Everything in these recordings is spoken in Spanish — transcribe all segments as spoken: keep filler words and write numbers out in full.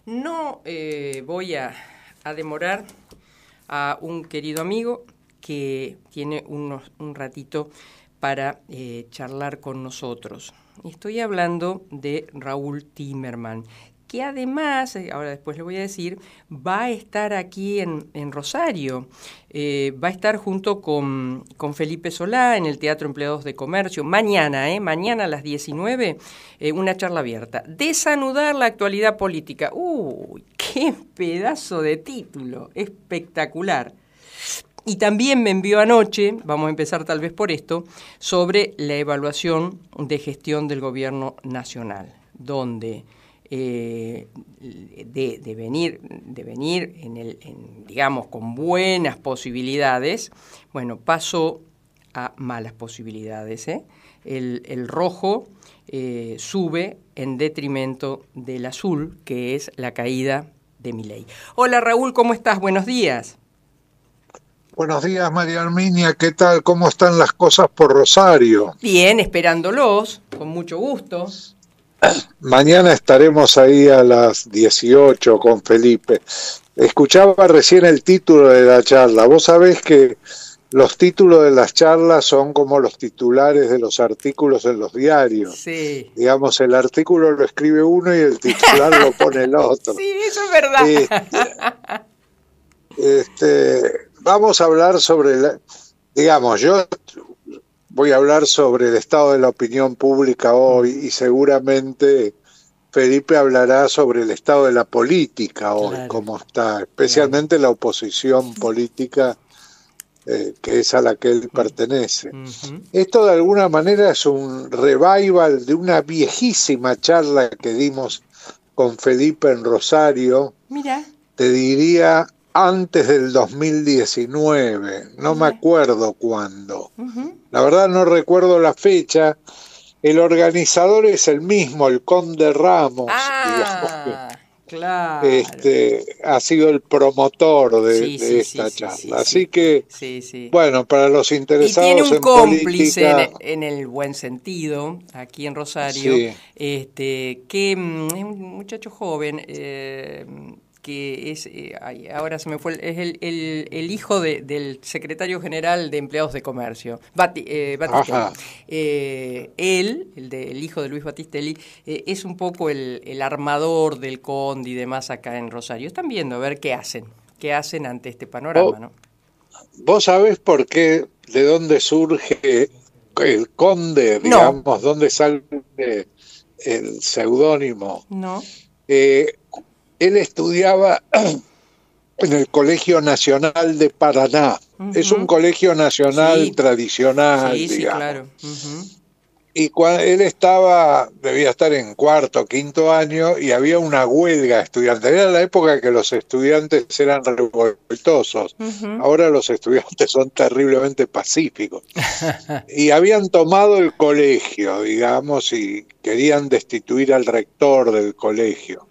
No eh, voy a, a demorar a un querido amigo que tiene unos, un ratito para eh, charlar con nosotros. Estoy hablando de Raúl Timerman, que además, ahora después le voy a decir, va a estar aquí en, en Rosario. Eh, va a estar junto con, con Felipe Solá en el Teatro Empleados de Comercio. Mañana, ¿eh? Mañana a las diecinueve, eh, una charla abierta. Desanudar la actualidad política. ¡Uy! ¡Qué pedazo de título! Espectacular. Y también me envió anoche, vamos a empezar tal vez por esto, sobre la evaluación de gestión del gobierno nacional, donde eh, de, de venir, de venir en el, en, digamos, con buenas posibilidades, bueno, pasó a malas posibilidades, ¿eh? El, el rojo eh, sube en detrimento del azul, que es la caída de Milei. Hola Raúl, ¿cómo estás? Buenos días. Buenos días, María Arminia, ¿qué tal? ¿Cómo están las cosas por Rosario? Bien, esperándolos, con mucho gusto. Mañana estaremos ahí a las dieciocho con Felipe. Escuchaba recién el título de la charla. Vos sabés que los títulos de las charlas son como los titulares de los artículos en los diarios. Sí. Digamos, el artículo lo escribe uno y el titular lo pone el otro. Sí, eso es verdad. Este, este Vamos a hablar sobre, la, digamos, yo voy a hablar sobre el estado de la opinión pública hoy y seguramente Felipe hablará sobre el estado de la política hoy, claro, cómo está, especialmente claro, la oposición política eh, que es a la que él pertenece. Uh-huh. Esto de alguna manera es un revival de una viejísima charla que dimos con Felipe en Rosario. Mira. Te diría antes del dos mil diecinueve, no me acuerdo cuándo. Uh-huh. La verdad no recuerdo la fecha. El organizador es el mismo, el Conde Ramos, ah, digamos. Claro. Este, ha sido el promotor de, sí, de sí, esta sí, charla. Sí, sí, Así sí. que, sí, sí. bueno, para los interesados y tiene un en cómplice política, en, en el buen sentido, aquí en Rosario, sí, este, que es un muchacho joven, eh, que es, eh, ay, ahora se me fue, es el, el, el hijo de, del secretario general de Empleados de Comercio, Bati, eh, Battistelli. Eh, él, el, de, el hijo de Luis Battistelli, eh, es un poco el, el armador del Conde y demás acá en Rosario. Están viendo a ver qué hacen, qué hacen ante este panorama, ¿Vos, ¿no? ¿Vos sabés por qué, de dónde surge el Conde, digamos, no. dónde sale el seudónimo? No. Eh, Él estudiaba en el Colegio Nacional de Paraná. Uh-huh. Es un colegio nacional sí. tradicional, sí, digamos. Sí, claro. Uh-huh. Y cuando él estaba, debía estar en cuarto, quinto año, y había una huelga estudiantil. Era la época que los estudiantes eran revoltosos. Uh-huh. Ahora los estudiantes son terriblemente pacíficos. Y habían tomado el colegio, digamos, y querían destituir al rector del colegio.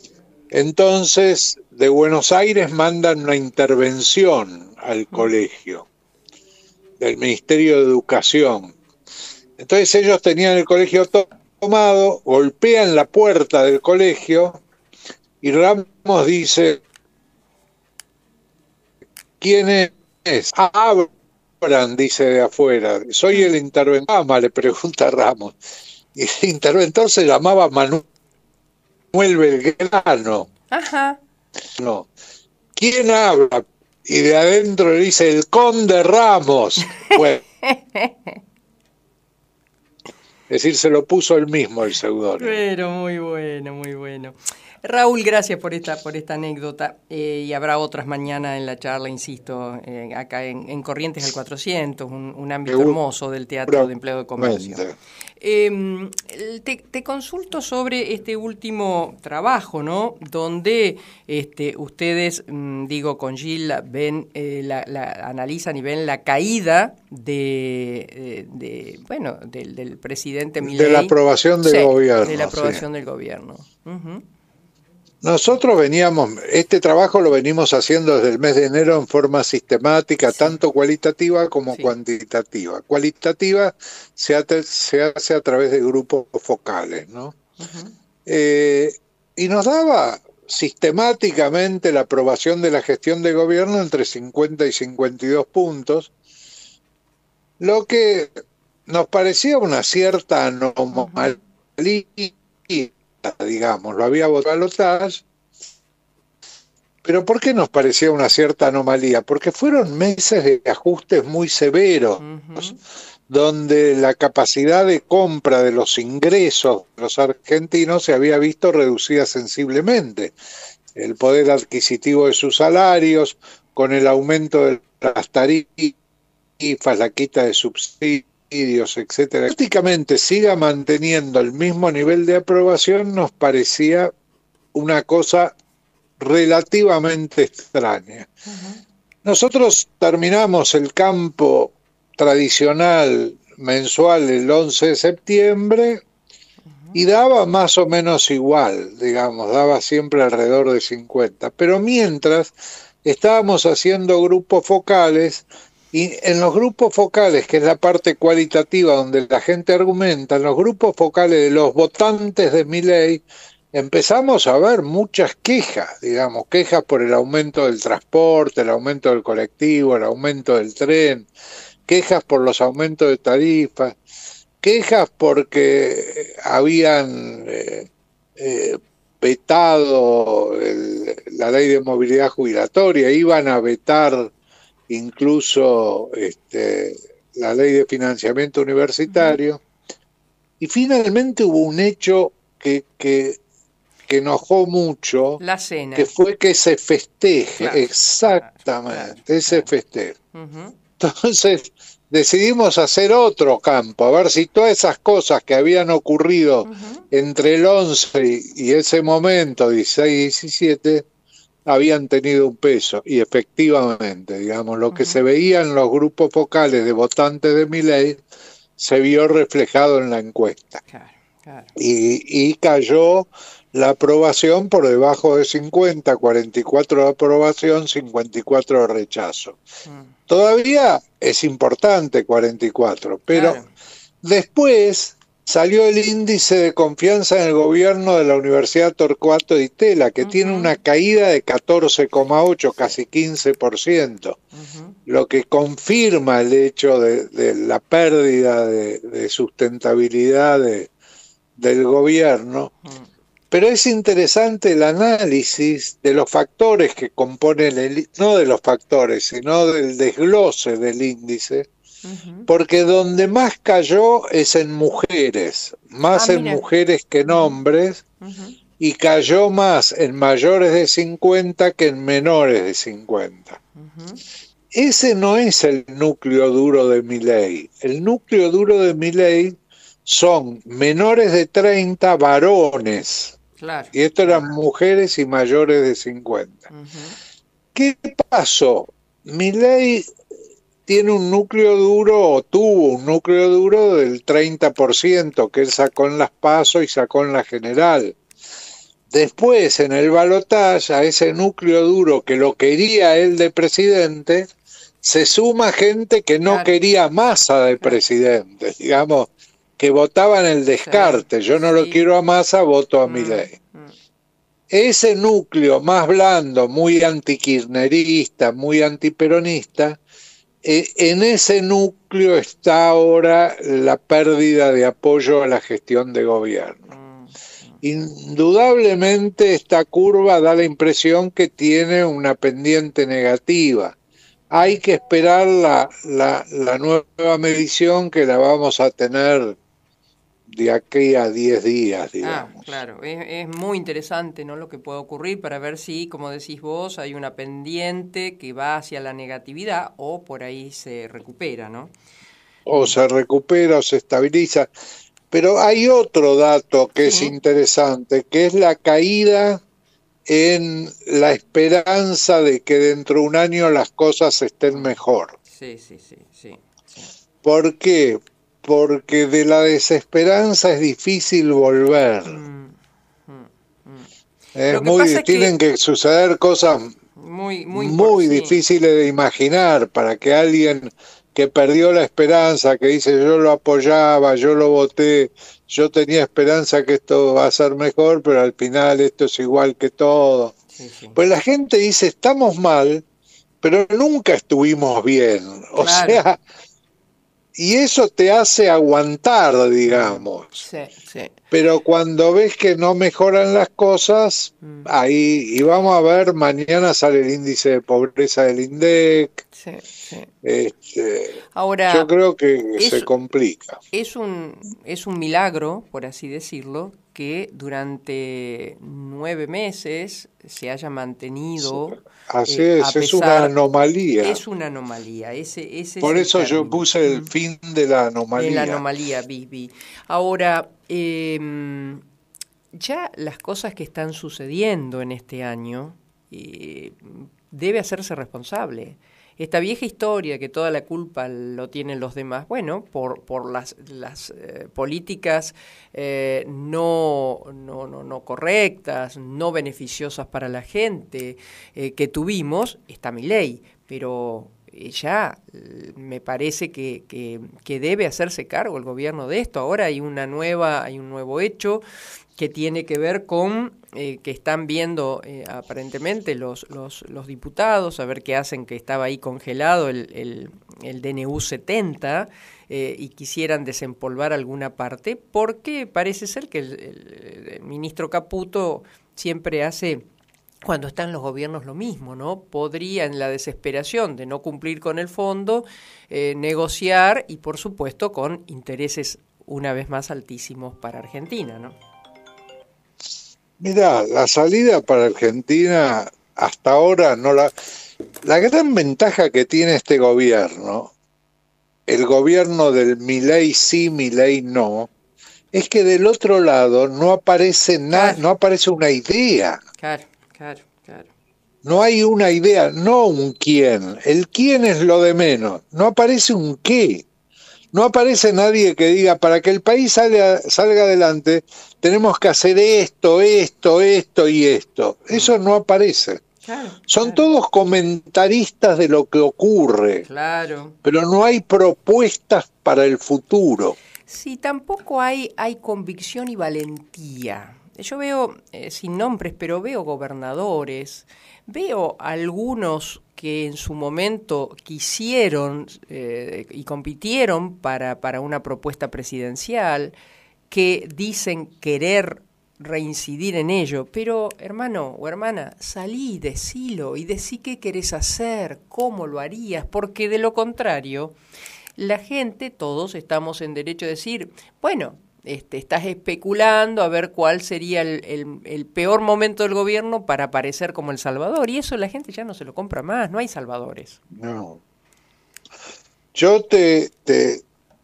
Entonces, de Buenos Aires mandan una intervención al colegio, del Ministerio de Educación. Entonces ellos tenían el colegio to- tomado, golpean la puerta del colegio y Ramos dice, ¿quién es? Ah, abran, dice de afuera. Soy el interventor, le pregunta Ramos. Y el interventor se llamaba Manuel Belgrano. Ajá. No. ¿Quién habla? Y de adentro le dice el Conde Ramos. Bueno. Es decir, se lo puso él mismo el seudónimo. Pero muy bueno, muy bueno. Raúl, gracias por esta por esta anécdota. Eh, y habrá otras mañana en la charla, insisto, eh, acá en, en Corrientes al cuatrocientos, un, un ámbito hermoso del Teatro de Empleo de Comercio. Eh, te, te consulto sobre este último trabajo, ¿no? Donde este, ustedes, mmm, digo, con Gil, ven, eh, la, la, analizan y ven la caída de, de, de bueno, del, del presidente Milei. De la aprobación del sí, gobierno. De la aprobación sí. del gobierno. Uh-huh. Nosotros veníamos, este trabajo lo venimos haciendo desde el mes de enero en forma sistemática, sí. tanto cualitativa como sí. cuantitativa. Cualitativa se hace, se hace a través de grupos focales, ¿no? Uh-huh. Eh, y nos daba, sistemáticamente la aprobación de la gestión de gobierno entre cincuenta y cincuenta y dos puntos, lo que nos parecía una cierta anomalía, digamos, lo había votado Lotaz. Pero ¿por qué nos parecía una cierta anomalía? Porque fueron meses de ajustes muy severos, uh-huh. donde la capacidad de compra de los ingresos de los argentinos se había visto reducida sensiblemente. El poder adquisitivo de sus salarios, con el aumento de las tarifas, la quita de subsidios, etcétera. Prácticamente siga manteniendo el mismo nivel de aprobación nos parecía una cosa relativamente extraña. Uh-huh. Nosotros terminamos el campo tradicional mensual el once de septiembre uh-huh. y daba más o menos igual, digamos, daba siempre alrededor de cincuenta. Pero mientras estábamos haciendo grupos focales, y en los grupos focales, que es la parte cualitativa donde la gente argumenta, en los grupos focales de los votantes de Milei, empezamos a ver muchas quejas, digamos, quejas por el aumento del transporte, el aumento del colectivo, el aumento del tren, quejas por los aumentos de tarifas, quejas porque habían eh, eh, vetado el, la ley de movilidad jubilatoria, iban a vetar incluso este, la ley de financiamiento universitario, y finalmente hubo un hecho que... que que enojó mucho, la cena. Que fue que se festeje, claro, exactamente, claro, ese claro. festejo. Uh-huh. Entonces decidimos hacer otro campo, a ver si todas esas cosas que habían ocurrido uh-huh. entre el once y, y ese momento, dieciséis y diecisiete, habían tenido un peso, y efectivamente, digamos, lo uh-huh. que se veía en los grupos focales de votantes de Milei se vio reflejado en la encuesta. Claro, claro. Y, y cayó la aprobación por debajo de cincuenta, cuarenta y cuatro de aprobación, cincuenta y cuatro de rechazo. Mm. Todavía es importante cuarenta y cuatro, pero claro. después salió el índice de confianza en el gobierno de la Universidad Torcuato Di Tella, que uh-huh. tiene una caída de catorce coma ocho, casi quince por ciento, uh-huh. lo que confirma el hecho de, de la pérdida de, de sustentabilidad de, del gobierno. Uh-huh. Pero es interesante el análisis de los factores que componen el, no de los factores, sino del desglose del índice, uh-huh. porque donde más cayó es en mujeres, más ah, en mira. mujeres que en hombres, uh-huh. y cayó más en mayores de cincuenta que en menores de cincuenta. Uh-huh. Ese no es el núcleo duro de Milei. El núcleo duro de Milei son menores de treinta varones. Claro, y esto eran claro. mujeres y mayores de cincuenta. Uh-huh. ¿Qué pasó? Milei tiene un núcleo duro, o tuvo un núcleo duro del treinta por ciento que él sacó en las PASO y sacó en la general. Después, en el balotaje, a ese núcleo duro que lo quería él de presidente, se suma gente que no claro. quería a Massa de presidente, digamos, que votaban el descarte, sí, yo no sí. lo quiero a Massa, voto a mm, Milei. Mm. Ese núcleo más blando, muy antikirchnerista, muy antiperonista, eh, en ese núcleo está ahora la pérdida de apoyo a la gestión de gobierno. Mm, mm. Indudablemente esta curva da la impresión que tiene una pendiente negativa. Hay que esperar la, la, la nueva medición, que la vamos a tener de aquí a diez días, digamos. Ah, claro, es, es muy interesante, ¿no?, lo que puede ocurrir, para ver si, como decís vos, hay una pendiente que va hacia la negatividad o por ahí se recupera, ¿no? O se recupera o se estabiliza. Pero hay otro dato que sí. es interesante, que es la caída en la esperanza de que dentro de un año las cosas estén mejor. Sí, sí, sí, sí. sí. ¿Por qué? Porque de la desesperanza es difícil volver. Mm, mm, mm. Es muy, es tienen que, que suceder cosas muy, muy, muy por, difíciles sí. de imaginar para que alguien que perdió la esperanza, que dice yo lo apoyaba, yo lo voté, yo tenía esperanza que esto va a ser mejor, pero al final esto es igual que todo. Sí, sí. Pues la gente dice, estamos mal, pero nunca estuvimos bien. O claro. sea, y eso te hace aguantar, digamos. Sí, sí. Pero cuando ves que no mejoran las cosas, mm. ahí, y vamos a ver, mañana sale el índice de pobreza del INDEC. Sí, sí. Este, Ahora, yo creo que es, se complica. Es un, es un milagro, por así decirlo, que durante nueve meses se haya mantenido. Sí. Así eh, es, es una anomalía. Es una anomalía. Ese, ese por es eso el yo puse el fin de la anomalía. De la anomalía, Bibi. Ahora, eh, ya las cosas que están sucediendo en este año, eh, debe hacerse responsable. Esta vieja historia que toda la culpa lo tienen los demás, bueno, por, por las, las eh, políticas eh, no, no, no, no correctas, no beneficiosas para la gente eh, que tuvimos, está Milei, pero ya me parece que, que, que debe hacerse cargo el gobierno de esto. Ahora hay una nueva, hay un nuevo hecho que tiene que ver con eh, que están viendo eh, aparentemente los, los, los diputados, a ver qué hacen, que estaba ahí congelado el, el, el D N U setenta eh, y quisieran desempolvar alguna parte, porque parece ser que el, el, el ministro Caputo siempre hace, cuando están los gobiernos, lo mismo, ¿no? Podría, en la desesperación de no cumplir con el fondo, eh, negociar y, por supuesto, con intereses una vez más altísimos para Argentina, ¿no? Mirá, la salida para Argentina hasta ahora no la... La gran ventaja que tiene este gobierno, el gobierno del Milei sí, Milei no, es que del otro lado no aparece nada, claro. no aparece una idea. Claro, claro, claro. No hay una idea, no un quién. El quién es lo de menos. No aparece un qué. No aparece nadie que diga, para que el país salga, salga adelante, tenemos que hacer esto, esto, esto y esto. Eso no aparece. Claro, Son claro. todos comentaristas de lo que ocurre. Claro. Pero no hay propuestas para el futuro. Sí, tampoco hay, hay convicción y valentía. Yo veo, eh, sin nombres, pero veo gobernadores, veo algunos que en su momento quisieron eh, y compitieron para, para una propuesta presidencial, que dicen querer reincidir en ello, pero hermano o hermana, salí, decilo y decí qué querés hacer, cómo lo harías, porque de lo contrario, la gente, todos estamos en derecho a decir, bueno, Este, estás especulando a ver cuál sería el, el, el peor momento del gobierno para aparecer como el salvador, y eso la gente ya no se lo compra más, no hay salvadores. No. Yo te, te,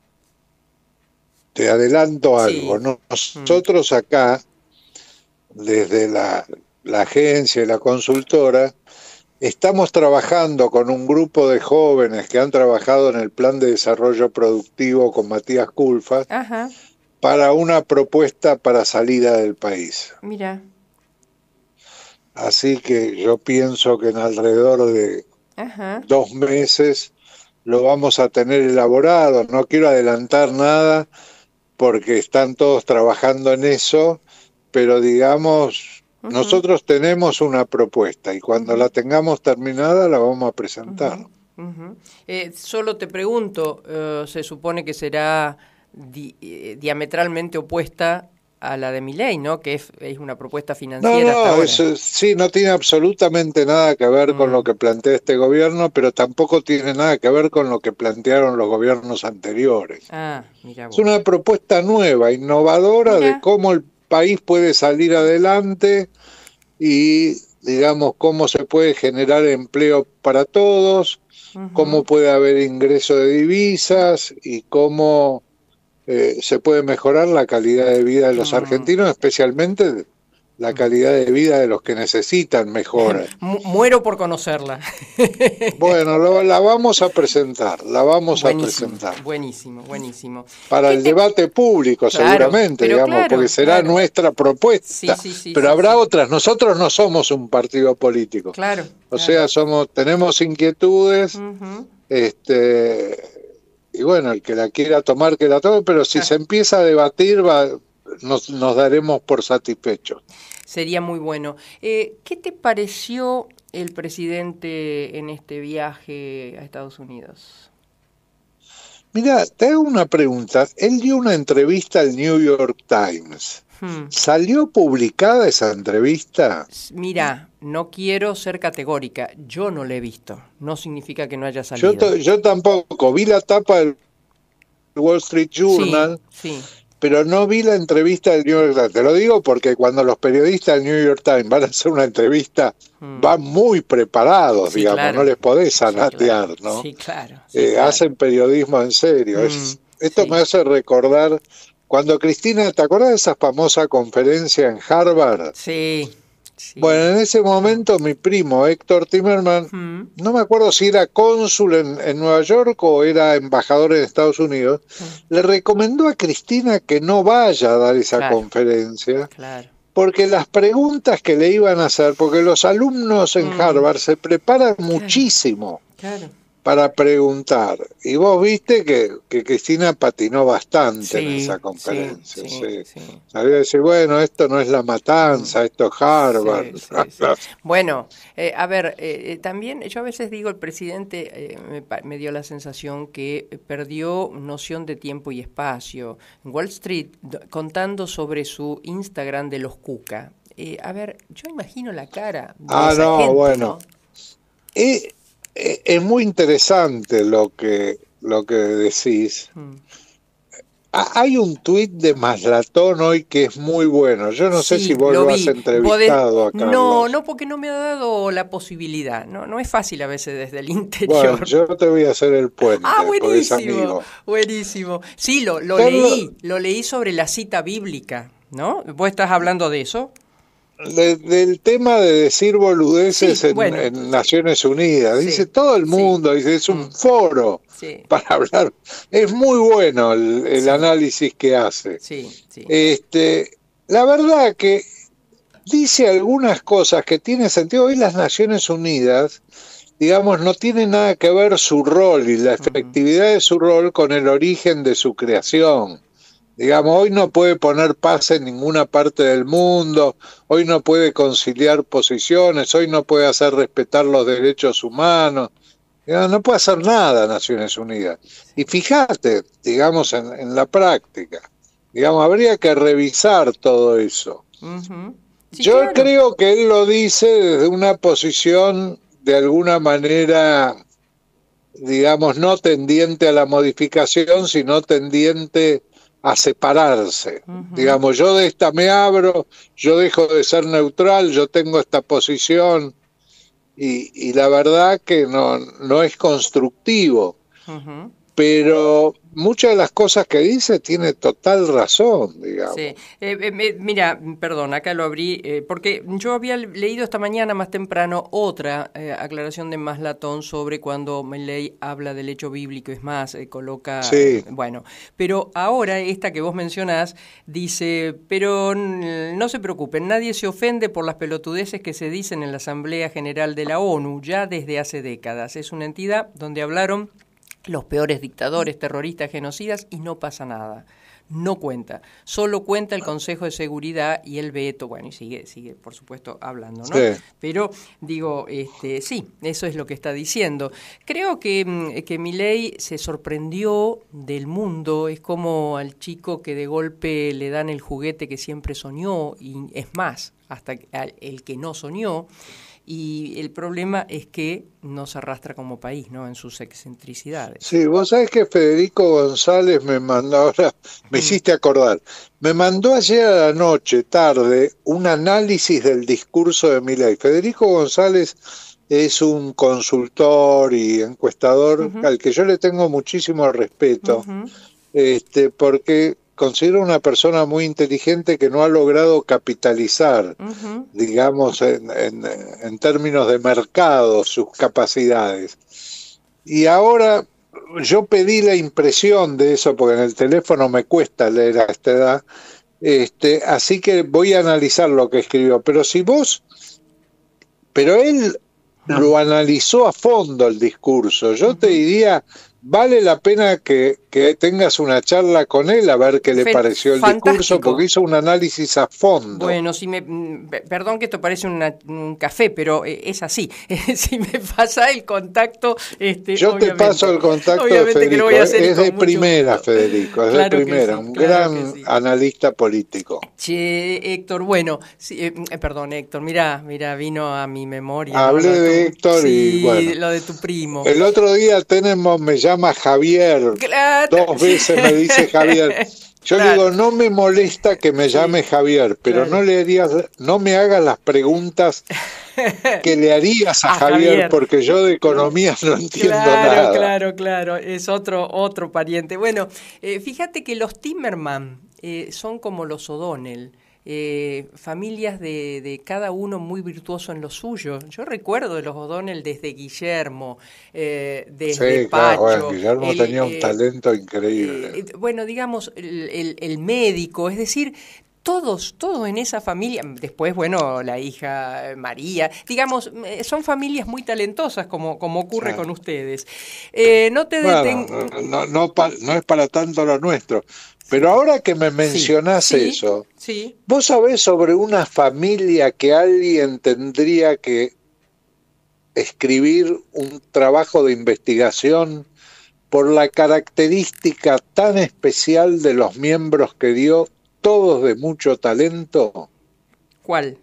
te adelanto algo. Sí. Nosotros acá, desde la, la agencia y la consultora, estamos trabajando con un grupo de jóvenes que han trabajado en el Plan de Desarrollo Productivo con Matías Culfas. Ajá. Para una propuesta para salida del país. Mira. Así que yo pienso que en alrededor de Ajá. dos meses lo vamos a tener elaborado. No quiero adelantar nada porque están todos trabajando en eso, pero digamos, uh-huh. nosotros tenemos una propuesta y cuando uh-huh. la tengamos terminada la vamos a presentar. Uh-huh. Uh-huh. Eh, solo te pregunto, uh, se supone que será Di, eh, diametralmente opuesta a la de Milei, ¿no? Que es, es una propuesta financiera. No, no, hasta ahora. Eso, sí, no tiene absolutamente nada que ver mm. con lo que plantea este gobierno, pero tampoco tiene nada que ver con lo que plantearon los gobiernos anteriores. Ah, mira vos. Es una propuesta nueva, innovadora mira. de cómo el país puede salir adelante y, digamos, cómo se puede generar empleo para todos, uh-huh. cómo puede haber ingreso de divisas y cómo Eh, se puede mejorar la calidad de vida de los mm. argentinos, especialmente la calidad de vida de los que necesitan mejora. Muero por conocerla. Bueno, lo, la vamos a presentar, la vamos buenísimo, a presentar. Buenísimo, buenísimo. Para el te... debate público, claro, seguramente, digamos, claro, porque será claro. nuestra propuesta. Sí, sí, sí, pero sí, habrá sí. otras. Nosotros no somos un partido político. Claro. O claro. sea, somos, tenemos inquietudes, uh-huh. este y bueno, el que la quiera tomar, que la tome, pero si Ah, se empieza a debatir, va, nos, nos daremos por satisfechos. sería muy bueno. Eh, ¿qué te pareció el presidente en este viaje a Estados Unidos? Mira, te hago una pregunta. Él dio una entrevista al New York Times. Hmm. ¿Salió publicada esa entrevista? Mira, no quiero ser categórica, yo no la he visto, no significa que no haya Yo, salido. yo tampoco. Vi la tapa del Wall Street Sí, Journal, sí, pero no vi la entrevista del New York Times. Te lo digo porque cuando los periodistas del New York Times van a hacer una entrevista, mm, van muy preparados, sí, digamos, no claro, les podés sí, claro, zanatear, ¿no? sí, claro, sí, Eh, claro. hacen periodismo en serio. Mm, Es, esto me sí, hace recordar cuando Cristina, ¿te acuerdas de esa famosa conferencia en Harvard? sí, sí. Bueno, en ese momento mi primo Héctor Timerman, Mm, no me acuerdo si era cónsul en, en Nueva York o era embajador en Estados Unidos, mm, le recomendó a Cristina que no vaya a dar esa claro, conferencia, claro. porque las preguntas que le iban a hacer, porque los alumnos en Mm, Harvard se preparan claro, muchísimo claro. para preguntar. Y vos viste que, que Cristina patinó bastante en Sí, esa sí, conferencia. sí, Sí. sí. Sabía decir, bueno, esto no es la Mm. matanza, esto es Harvard. Sí, sí, sí. Bueno, eh, a ver, eh, eh, también yo a veces digo, el presidente eh, me, pa- me dio la sensación que perdió noción de tiempo y espacio. En Wall Street, do- contando sobre su Instagram de los Cuca. Eh, a ver, yo imagino la cara de Ah, esa no, gente, ¿no? bueno. Es, es- es muy interesante lo que, lo que decís. Mm. Ah, hay un tuit de Maslatón hoy que es muy bueno. Yo no sé si Sí, vos lo lo has vi. Podés- entrevistado a No, Carlos. no, porque no me ha dado la posibilidad. No, no es fácil a veces desde el Bueno, interior. yo te voy a hacer el Ah, puente, porque es buenísimo, amigo. buenísimo. Sí, lo, lo Carlos, leí, lo leí sobre la cita bíblica, ¿no? ¿Vos estás hablando de eso? de- del tema de decir Sí, boludeces en, bueno, en sí, Naciones Unidas, dice sí, todo el sí, mundo, dice, es mm, un foro sí, para hablar. Es muy bueno el, el sí, análisis que hace. sí, sí. Este, la verdad que dice algunas cosas que tienen sentido. Hoy las Naciones Unidas, digamos, no tiene nada que ver su rol y la Ujú, efectividad de su rol con el origen de su creación. Digamos, hoy no puede poner paz en ninguna parte del mundo, hoy no puede conciliar posiciones, hoy no puede hacer respetar los derechos humanos, digamos, no puede hacer nada Naciones Unidas. Y sí, fíjate, digamos, en, en la práctica, digamos, habría que revisar todo eso. ujú. Sí, Yo claro. creo que él lo dice desde una posición de alguna manera, digamos, no tendiente a la modificación, sino tendiente a separarse. Ujú. Digamos, yo de esta me abro, yo dejo de ser neutral, yo tengo esta posición y, y la verdad que no, no es constructivo, Ujú. pero muchas de las cosas que dice tiene total razón, Sí, digamos. eh, eh, eh, mira, perdón, acá lo abrí, eh, porque yo había le- leído esta mañana más temprano otra eh, aclaración de Maslatón sobre cuando Milei habla del hecho bíblico, es más, eh, coloca, eh, Sí, bueno, pero ahora esta que vos mencionás dice, pero mm, no se preocupen, nadie se ofende por las pelotudeces que se dicen en la Asamblea General de la ONU ya desde hace décadas. Es una entidad donde hablaron los peores dictadores, terroristas, genocidas y no pasa nada. No cuenta, solo cuenta el Consejo de Seguridad y el veto, bueno, y sigue, sigue, por supuesto, hablando, ¿no? sí. Pero digo, este, sí, eso es lo que está diciendo. Creo que, mm, que Milei se sorprendió del mundo, es como al chico que de golpe le dan el juguete que siempre soñó, y es más, hasta el que no soñó. Y el problema es que nos arrastra como país, ¿no? En sus excentricidades. Sí, vos sabés que Federico González me mandó, ahora me Mm, hiciste acordar, me mandó ayer a la noche, tarde, un análisis del discurso de Milei. Federico González es un consultor y encuestador ujú, al que yo le tengo muchísimo respeto, ujú, este, porque considero una persona muy inteligente que no ha logrado capitalizar, ujú, digamos, en, en, en términos de mercado, sus capacidades. Y ahora yo pedí la impresión de eso, porque en el teléfono me cuesta leer a esta edad, este, así que voy a analizar lo que escribió. Pero si vos, pero él ujú, lo analizó a fondo el discurso, yo te ujú. diría vale la pena que, que tengas una charla con él a ver qué le Fe- pareció el fantástico. discurso, porque hizo un análisis a fondo. Bueno, si me, mm, pe- perdón que esto parece una- un café, pero eh, es así. Si me pasa el contacto, este, Yo te obviamente, paso el contacto de obviamente que lo Federico, voy a hacer y es con de mucho primera, gusto. Federico, es de Claro que primera, sí, un claro que gran sí. analista político. Che, Héctor, bueno, sí, eh, eh, perdón, Héctor, mira, mira, vino a mi memoria, ¿no? Hablé Lo de de tu, Héctor y sí, bueno, lo de tu primo. el otro día tenemos, me llama Javier, Claro, dos veces me dice Javier. Yo le claro, digo, no me molesta que me sí, llame Javier, pero claro. no le harías, no me hagas las preguntas que le harías a A Javier, Javier. porque yo de economía no entiendo Claro, nada. claro, claro, es otro, otro pariente. Bueno, eh, fíjate que los Timmerman eh, son como los O'Donnell, eh, familias de, de cada uno muy virtuoso en lo suyo. Yo recuerdo de los O'Donnell desde Guillermo, eh, desde Sí, claro, bueno, Pacho, Guillermo el, tenía un eh, talento increíble. eh, bueno, digamos, el, el- el médico, es decir, todos, todos en esa familia, después, bueno, la hija eh, María, digamos, eh, son familias muy talentosas, como, como ocurre Sí. con ustedes. Eh, no te Bueno, deten... no, no, no, pa- no es para tanto lo nuestro. Pero ahora que me Sí, mencionás sí, eso, sí. ¿vos sabés sobre una familia que alguien tendría que escribir un trabajo de investigación por la característica tan especial de los miembros que dio, todos de mucho talento? ¿Cuál?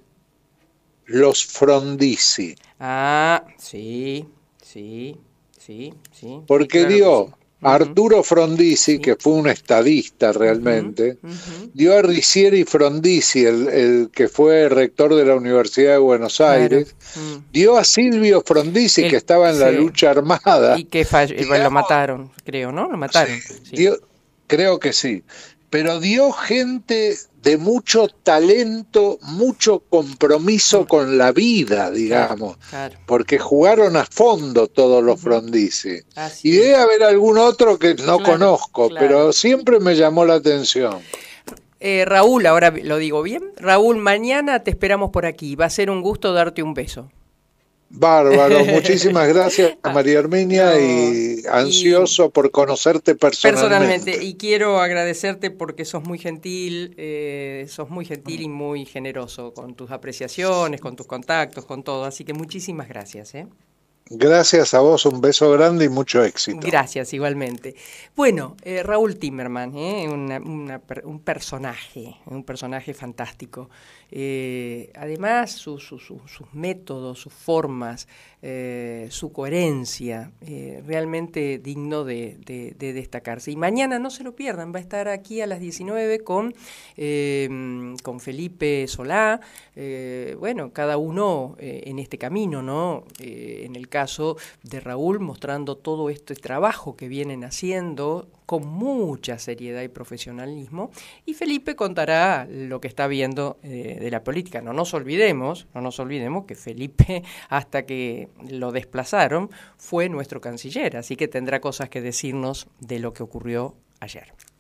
Los Frondizi. Ah, sí, sí, sí, sí, sí, Porque claro que sí. dio a Ujú, Arturo Frondizi, sí. que fue un estadista Ujú, realmente, ujú. dio a Ricieri Frondizi, el, el que fue rector de la Universidad de Buenos Claro. Aires, Mm. dio a Silvio Frondizi, que El, estaba en la sí. lucha armada, Y que fall- eh, bueno, lo digamos, mataron, creo, ¿no? Lo sí, mataron, sí. dio, creo que sí, pero dio gente de mucho talento, mucho compromiso Mm, con la vida, claro, digamos, claro. porque jugaron a fondo todos los Ujú, Frondizi. Y así debe es. haber algún otro que no Claro, conozco, claro. pero siempre me llamó la atención. Eh, Raúl, ahora lo digo bien. Raúl, mañana te esperamos por aquí. Va a ser un gusto darte un beso. Bárbaro, muchísimas gracias Ah, María Herminia no, y y ansioso por conocerte personalmente, personalmente. y quiero agradecerte porque sos muy gentil, eh, sos muy gentil y muy generoso con tus apreciaciones, con tus contactos, con todo. Así que muchísimas gracias, ¿eh? Gracias a vos, un beso grande y mucho éxito. Gracias, igualmente. Bueno, eh, Raúl Timmerman, ¿eh? Una- una per- un personaje, un personaje fantástico. Eh, además, su- su- su- sus métodos, sus formas, eh, su coherencia, eh, realmente digno de, de- de destacarse. Y mañana no se lo pierdan, va a estar aquí a las diecinueve con, eh, con Felipe Solá. Eh, bueno, cada uno eh, en este camino, ¿no? Eh, en el caso de Raúl, mostrando todo este trabajo que vienen haciendo con mucha seriedad y profesionalismo, y Felipe contará lo que está viendo eh, de la política. No nos olvidemos, no nos olvidemos que Felipe, hasta que lo desplazaron, fue nuestro canciller, así que tendrá cosas que decirnos de lo que ocurrió ayer.